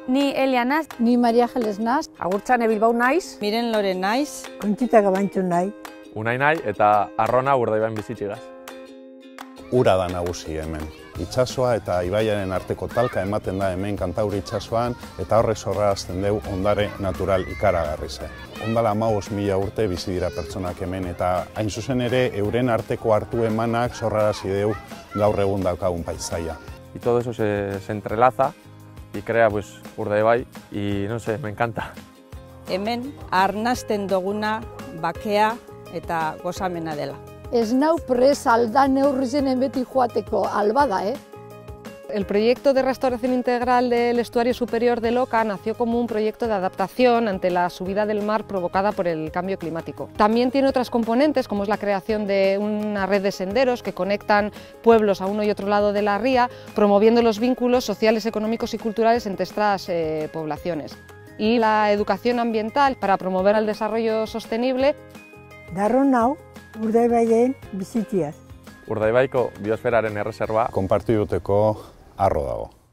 Ni Elia naz. Ni Maria Ángeles naz. Agurtxane Bilbao naiz. Miren Lore naiz. Kontxita Gabantxo nahi. Unai nahi eta Arrona Urdaibain bizitxigaz. Ura da nagusi hemen. Itsasoa eta ibaiaren arteko talka ematen da hemen Kantauri itsasoan eta horrek sorrarazten deu ondare natural ikaragarri ze. Ondala 15.000 urte bizi dira pertsonak hemen eta hain zuzen ere euren arteko hartu emanak sorrarazi deu gaur egun daukagun paisaia. Y todo eso se entrelaza y crea pues Urdaibai y no sé, me encanta. Hemen arnasten duguna bakea eta gozamena dela. Ez nau presa alda neurri zenen beti joateko albada, El proyecto de restauración integral del estuario superior del Oka nació como un proyecto de adaptación ante la subida del mar provocada por el cambio climático. También tiene otras componentes, como es la creación de una red de senderos que conectan pueblos a uno y otro lado de la ría, promoviendo los vínculos sociales, económicos y culturales entre estas poblaciones. Y la educación ambiental para promover el desarrollo sostenible. Darro nau, Urdaibaien bizitziaz. Urdaibaiko Biosferaren erreserba Konpartituteko arro dago.